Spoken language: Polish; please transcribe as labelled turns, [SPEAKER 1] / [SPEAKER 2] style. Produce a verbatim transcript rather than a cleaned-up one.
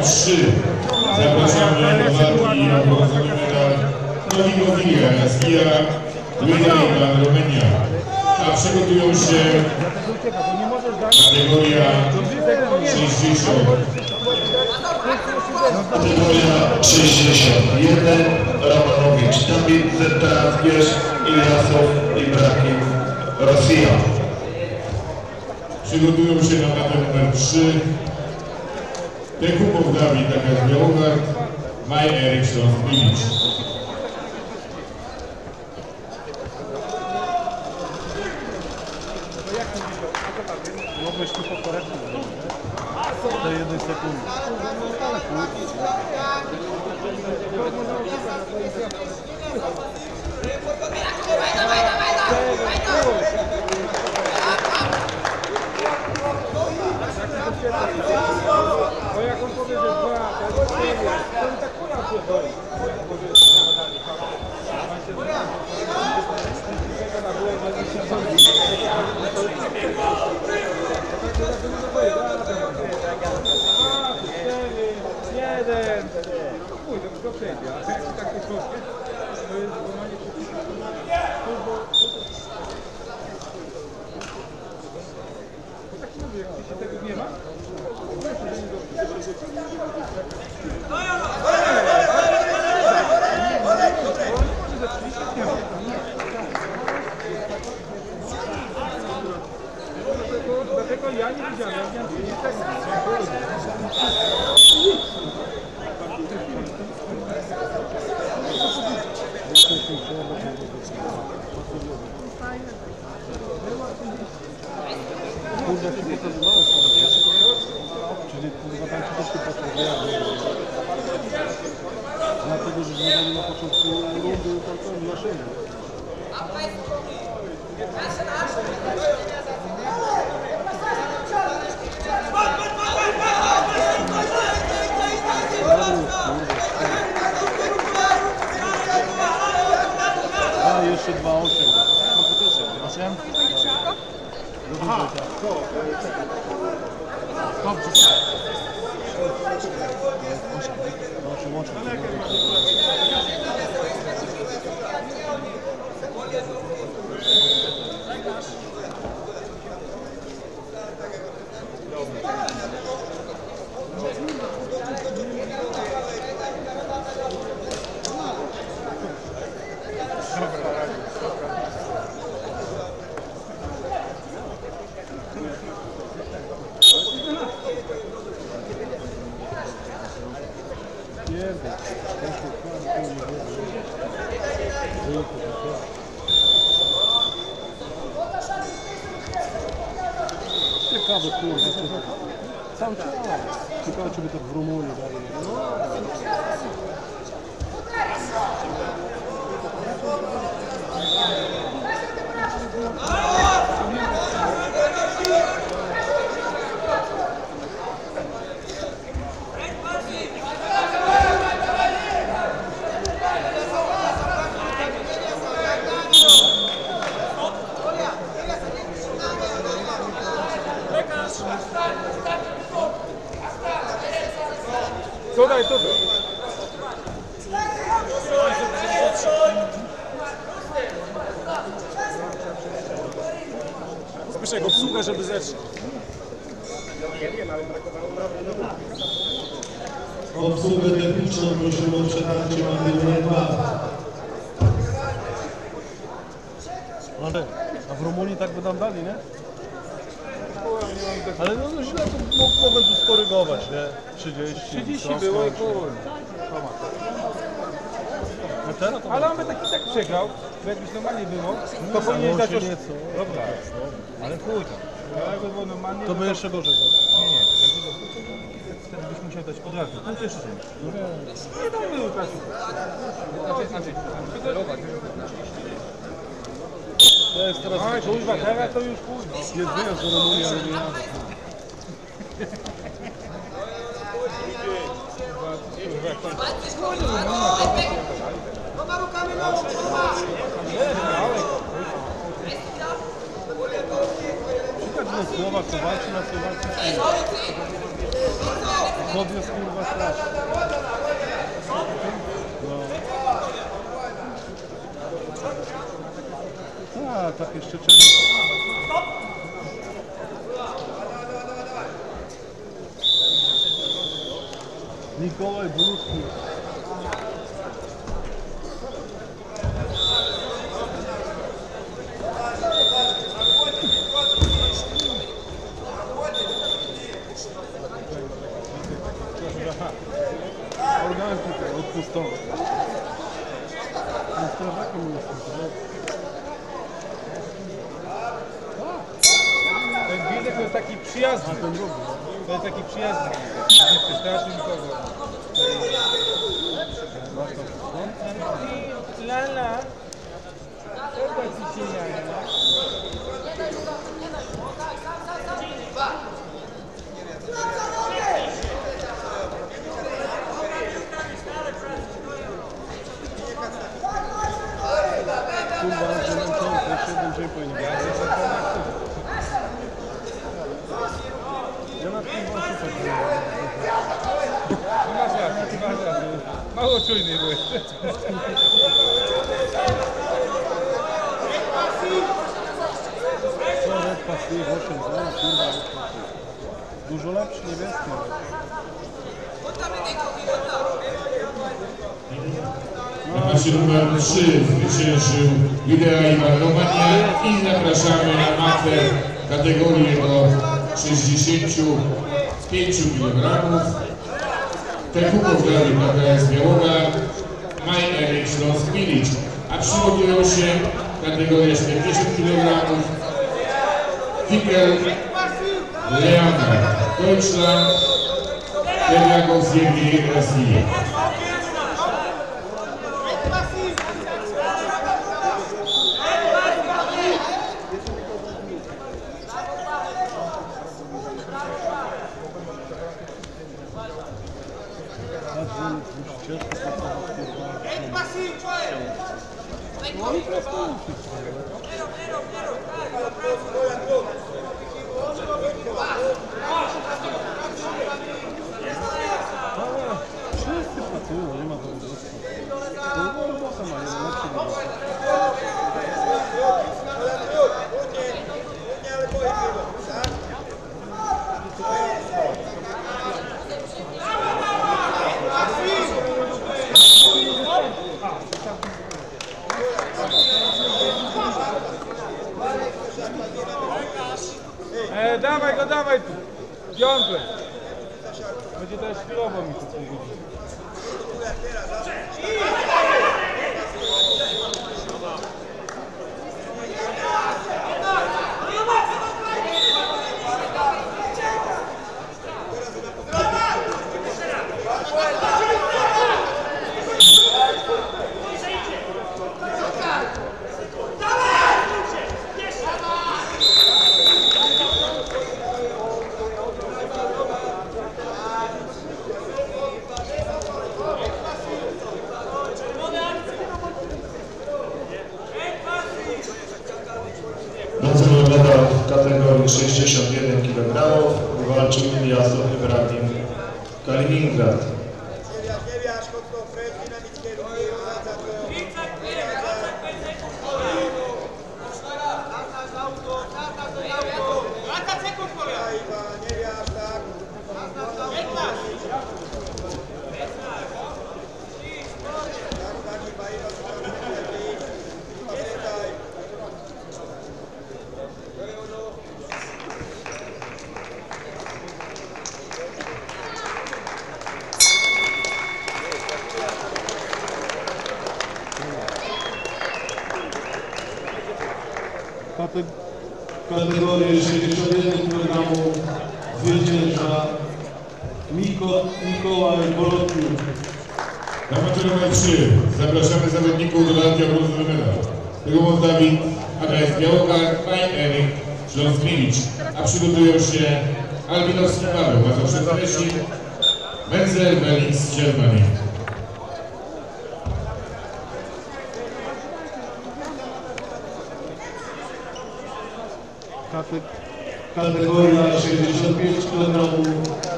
[SPEAKER 1] trzy. Zapraszamy do walki o brązowy medal Nowego Wilia, Nazwija, Łyda Romania. A przygotują się kategoria sześćdziesiąt.
[SPEAKER 2] Kategoria sześćdziesiąt jeden. Romanowicz, Dawid Zetarazgierz, Ilyasov Ibrahim, Rosja.
[SPEAKER 1] Przygotują się na metę numer trzy. Tekupow Dawid, Taka Białowar, Maj Eriksson Milicz.
[SPEAKER 3] Mogłeś tu pokorać do jednej sekundy.
[SPEAKER 4] Bo jak on powie, że dwa, to jest cztery, to on tak ponad pierdoli. Jeden. Chuj, to wszystko przejdzie, a jak się tak nie troszkę, to jest złamanie przepisów. Bo tak się mówi, jak się tego nie ma, dlatego ja nie widziałem, ja nie
[SPEAKER 3] Kurwa się pokazywałeś, czyli kurwa tam się też tu potrzebuje. Dlatego, że nie na początku rundy tam na szyję. A jeszcze dwa osiem. osiem? Aha, to. Dobrze. osiem, osiem. Ciekawe, kurwa, cały czas. Ciekawe, czy by tak w Rumunii dalej.
[SPEAKER 4] Tutaj, tutaj. Zbyszek, obsługę, żeby zeszli.
[SPEAKER 2] Obsługę techniczną prosimy o przetarcie na dwa.
[SPEAKER 3] A w Rumunii tak by nam dali, nie? Ale no, no źle to mogłem tu skorygować, nie? trzydzieści.
[SPEAKER 4] trzydzieści było i połowy. Ale on by taki tak przegrał, bo jakbyś normalnie było, to powinien dać już... Dobra, ale chuj tam. Jakby było normalnie...
[SPEAKER 3] To by jeszcze gorzej było.
[SPEAKER 4] Nie, nie. Wtedy byś musiał dać od razu. Punkt jeszcze nie. Nie damy już czasu. Andrzej, Andrzej.
[SPEAKER 3] To jest teraz...
[SPEAKER 4] Oj, kurwa, teraz to już chuj.
[SPEAKER 3] Jest wyjazd do Rumunii, ale nie jadę. Przykład na Słowak, to walczy na Słowacji. Podniósł kurwa strasznie. No. A, tak jeszcze czego. Mikołaj Brudki. Organ tutaj, odpuszczony. Ten strażakiem jest.
[SPEAKER 4] Ten Gildek to jest taki przyjazny.
[SPEAKER 3] Ten drugi.
[SPEAKER 4] To jest taki przyjazny. Nie przestraszy nikogo. Lala. Chyba ci się jaja.
[SPEAKER 3] Kurwa, że męczące, jeszcze jeden dzień powinien być. Ja na tym wąsu tak nie
[SPEAKER 4] No masz rację, masz rację. Mało czujny byłeś.
[SPEAKER 3] Co, red pasy, osiem zero, kurwa. Dużo lepszy, niebieski.
[SPEAKER 1] Na macie numer trzy zwyciężył Widea Iwan Romania i zapraszamy na matę kategorię do sześćdziesięciu pięciu kilogramów. Tekupów Dawid K P S Białogard, Maj Erik Śląsk-Milicz, a przygotują się kategoria czterdzieści kilogramów Fikel Leandra Deutschland, Tewiakos Jewgi Rosji.
[SPEAKER 3] Wszyscy pracują, nie ma dowództwa. To robota ma, jeden lepszy robota.
[SPEAKER 4] E, dawaj go, dawaj tu. Piątek. Będzie też chwilowo mi to coś widzi.
[SPEAKER 2] Brązowy medal w kategorii sześćdziesiąt jeden kilogramów wywalczył Jasław Ibrahim Kaliningrad. W kategorii sześćdziesiąt jeden kilogramów zwycięża Miko, Mikołaj Bolotniuk.
[SPEAKER 1] Na meczu numer trzy zapraszamy zawodników do walki o brązowy medal. Tekupów Dawid K P S Białogard, Maj Erik Śląsk-Milicz, a przygotują się Albinowski Paweł, Mazowsze Tresin, Menzel Belix z Germanii.
[SPEAKER 2] Kategoria sześćdziesiąt pięć kilogramów